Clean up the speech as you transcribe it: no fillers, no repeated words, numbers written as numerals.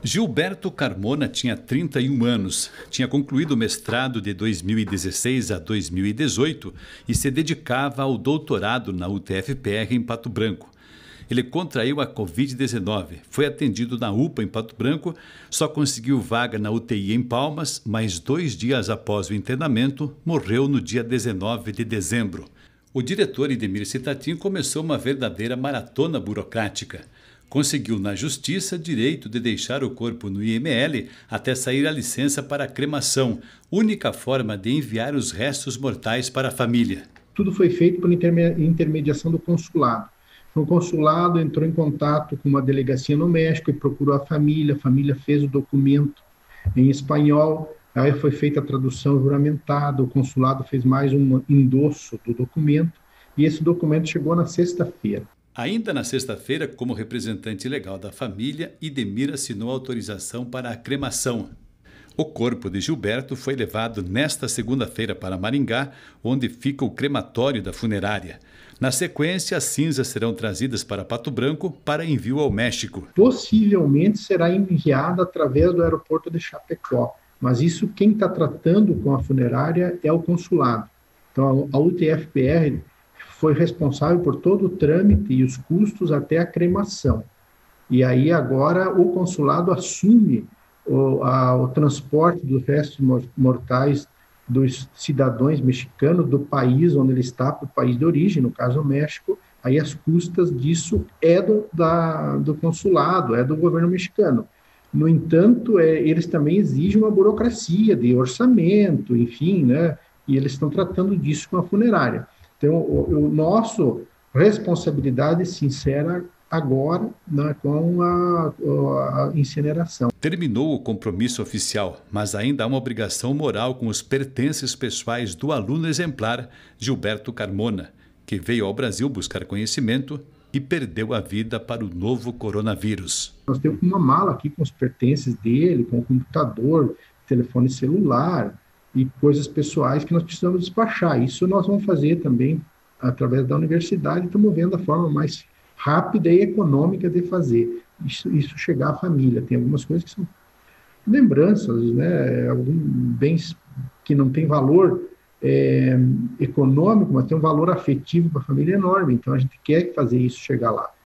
Gilberto Carmona tinha 31 anos, tinha concluído o mestrado de 2016 a 2018 e se dedicava ao doutorado na UTF-PR em Pato Branco. Ele contraiu a Covid-19, foi atendido na UPA em Pato Branco, só conseguiu vaga na UTI em Palmas, mas 2 dias após o internamento, morreu no dia 19 de dezembro. O diretor Idemir Citatim começou uma verdadeira maratona burocrática. Conseguiu na Justiça direito de deixar o corpo no IML até sair a licença para a cremação, única forma de enviar os restos mortais para a família. Tudo foi feito por intermediação do consulado. Então, o consulado entrou em contato com uma delegacia no México e procurou a família fez o documento em espanhol, aí foi feita a tradução juramentada, o consulado fez mais um endosso do documento e esse documento chegou na sexta-feira. Ainda na sexta-feira, como representante legal da família, Idemir assinou autorização para a cremação. O corpo de Gilberto foi levado nesta segunda-feira para Maringá, onde fica o crematório da funerária. Na sequência, as cinzas serão trazidas para Pato Branco para envio ao México. Possivelmente será enviada através do aeroporto de Chapecó, mas isso quem está tratando com a funerária é o consulado. Então, a UTF-PR foi responsável por todo o trâmite e os custos até a cremação. E aí agora o consulado assume o transporte dos restos mortais dos cidadãos mexicanos do país onde ele está, para o país de origem, no caso o México, aí as custas disso é do consulado, é do governo mexicano. No entanto, eles também exigem uma burocracia de orçamento, enfim, né? E eles estão tratando disso com a funerária. Então, o nosso responsabilidade sincera agora, né, com a incineração. Terminou o compromisso oficial, mas ainda há uma obrigação moral com os pertences pessoais do aluno exemplar Gilberto Carmona, que veio ao Brasil buscar conhecimento e perdeu a vida para o novo coronavírus. Nós temos uma mala aqui com os pertences dele, com o computador, telefone celular e coisas pessoais que nós precisamos despachar. Isso nós vamos fazer também através da universidade, estamos vendo a forma mais rápida e econômica de fazer isso chegar à família. Tem algumas coisas que são lembranças, né? Alguns bens que não têm valor econômico, mas tem um valor afetivo para a família enorme. Então a gente quer fazer isso chegar lá.